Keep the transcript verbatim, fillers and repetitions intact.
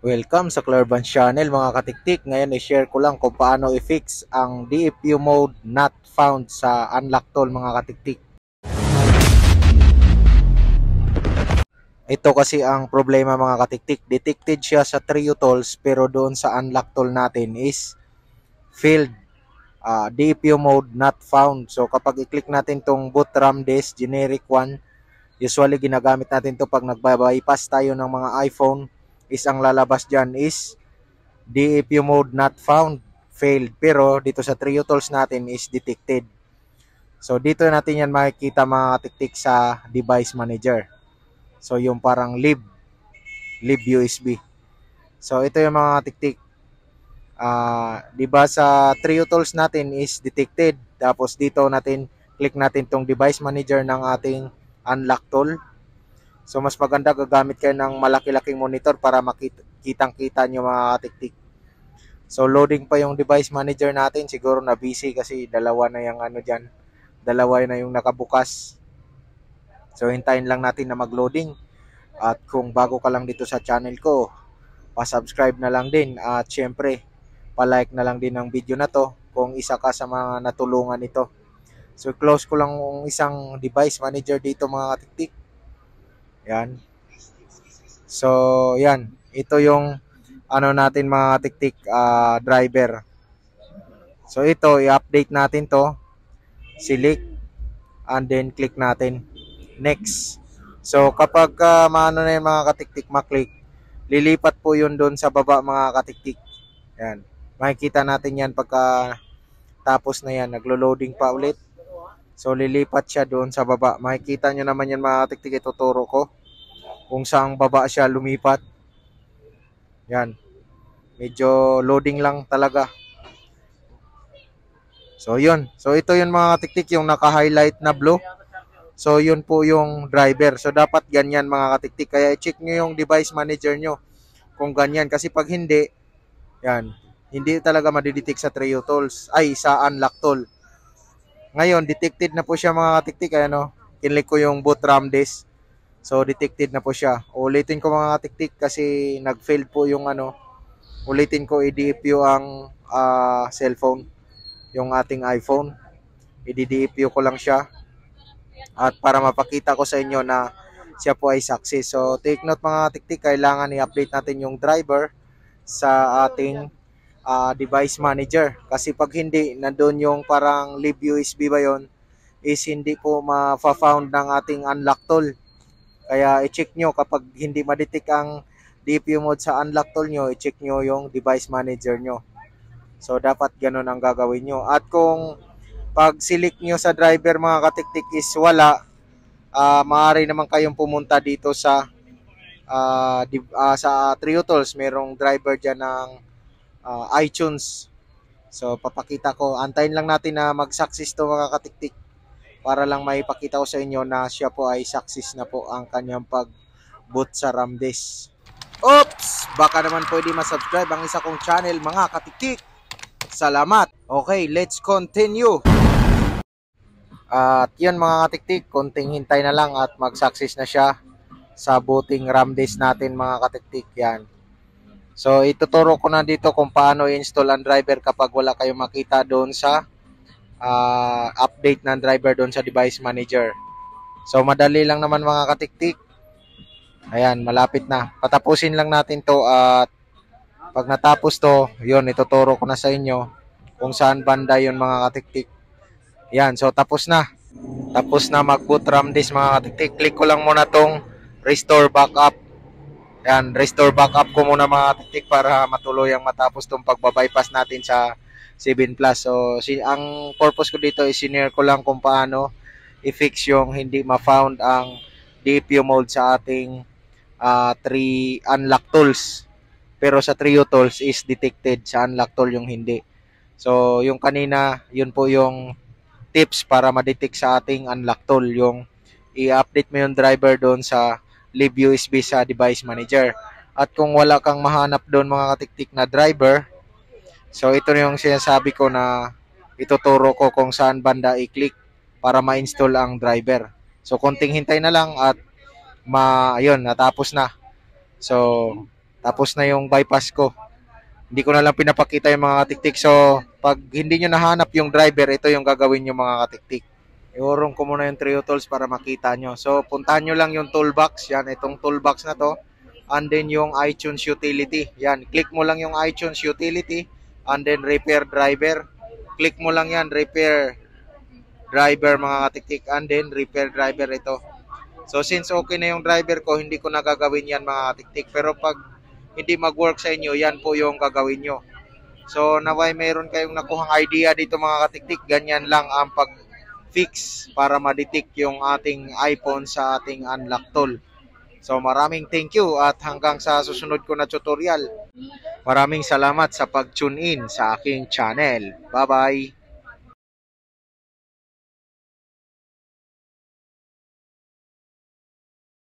Welcome sa Clarban Channel mga katiktik. Ngayon i-share ko lang kung paano i-fix ang D F U mode not found sa unlock tool mga katiktik. Ito kasi ang problema mga katiktik. Detected siya sa Trio tools pero doon sa unlock tool natin is failed. Uh, D F U mode not found. So kapag i-click natin tong boot RAM disk generic one, usually ginagamit natin to pag nagbabypass tayo ng mga iPhone, is ang lalabas dyan is D F U mode not found, failed. Pero dito sa Trio tools natin is detected. So dito natin yan makikita mga katiktik sa device manager. So yung parang lib, lib U S B. So ito yung mga katiktik. Uh, diba sa Trio tools natin is detected. Tapos dito natin, click natin tong device manager ng ating unlock tool. So mas maganda gagamit kayo ng malaki-laking monitor para makitang-kita nyo mga katiktik. So loading pa yung device manager natin. Siguro na busy kasi dalawa na yung ano dyan. Dalawa na yung nakabukas. So hintayin lang natin na mag-loading. At kung bago ka lang dito sa channel ko, pa-subscribe na lang din. At syempre, pa-like na lang din ng video na to kung isa ka sa mga natulungan nito. So close ko lang yung isang device manager dito mga katiktik. Yan. So, yan. Ito yung ano natin mga tiktik uh, driver. So, ito, i-update natin to. Select. And then, click natin. Next. So, kapag uh, maano na yung mga katiktik maklik, lilipat po yun doon sa baba mga katiktik. Yan. Makikita natin yan pagka tapos na yan. Naglo-loading pa ulit. So, lilipat siya doon sa baba. Makikita nyo naman yan mga katiktik. Ituturo ko kung saan baba siya lumipat. Yan. Medyo loading lang talaga. So, yun. So, ito yun mga katiktik, yung naka-highlight na blue. So, yun po yung driver. So, dapat ganyan mga katiktik. Kaya i-check nyo yung device manager nyo kung ganyan. Kasi pag hindi, yan, hindi talaga madidetect sa Trio tools. Ay, sa unlock tool. Ngayon, detected na po siya mga katiktik. Kaya no, kinlik ko yung boot RAM disk. So, detected na po siya. Ulitin ko mga katiktik kasi nag-failed po yung ano. Ulitin ko, i-D F U ang uh, cellphone. Yung ating iPhone. I-D F U ko lang siya. At para mapakita ko sa inyo na siya po ay success. So, take note mga katiktik, kailangan i-update natin yung driver sa ating uh, device manager. Kasi pag hindi, nandun yung parang lib U S B ba yun, is hindi po ma-found ng ating unlock tool. Kaya i-check nyo kapag hindi ma-detect ang D F U mode sa unlock tool nyo, i-check nyo yung device manager nyo. So, dapat ganun ang gagawin nyo. At kung pag-select nyo sa driver mga katiktik is wala, uh, maaari naman kayong pumunta dito sa uh, uh, sa Trio tools. Merong driver dyan ng uh, iTunes. So, papakita ko. Antayin lang natin na mag-success to mga katiktik, para lang maipakita ko sa inyo na siya po ay success na po ang kanyang pag-boot sa RAM disk. Oops! Baka naman pwede masubscribe ang isa kong channel mga katiktik. Salamat! Okay, let's continue. At yan mga katiktik, konting hintay na lang at mag-success na siya sa booting RAM disk natin mga katiktik. Yan. So, ituturo ko na dito kung paano i-install ang driver kapag wala kayong makita doon sa Uh, update ng driver doon sa device manager. So madali lang naman mga katiktik. Ayan, malapit na. Patapusin lang natin to at pag natapos to, yun, ituturo ko na sa inyo kung saan banda yun mga katiktik. Ayan, so tapos na. Tapos na mag-boot RAM disk mga katiktik. Click ko lang muna tong restore backup. Ayan, restore backup ko muna mga katiktik para matuluyang matapos tong pagbabypass natin sa seven plus. So, si, ang purpose ko dito is sinare ko lang kung paano i-fix yung hindi ma-found ang D F U mode sa ating uh, three unlock tools. Pero sa Trio tools is detected, sa unlock tool yung hindi. So, yung kanina, yun po yung tips para ma-detect sa ating unlock tool. Yung i-update mo yung driver doon sa lib U S B sa device manager. At kung wala kang mahanap doon mga katiktik na driver, so, ito yung sinasabi ko na ituturo ko kung saan banda i-click para ma-install ang driver. So, konting hintay na lang at ma, ayun, natapos na. So, Tapos na yung bypass ko. Hindi ko na lang pinapakita yung mga katiktik. So, pag hindi nyo nahanap yung driver, ito yung gagawin nyo mga katiktik. Iurong ko muna yung Trio Tools para makita nyo. So, puntahan nyo lang yung toolbox. Yan, itong toolbox na to. And then yung iTunes utility. Yan, click mo lang yung iTunes utility. And then repair driver. Click mo lang yan, repair driver mga katiktik. And then repair driver ito. So, since okay na yung driver ko, hindi ko na gagawin yan mga katiktik. Pero pag hindi mag-work sa inyo, yan po yung gagawin nyo. So, naway meron kayong nakuhang idea dito mga katiktik. Ganyan lang ang pag-fix para ma-detect yung ating iPhone sa ating unlock tool. So, maraming thank you at hanggang sa susunod ko na tutorial. Maraming salamat sa pag-tune in sa aking channel. Bye-bye!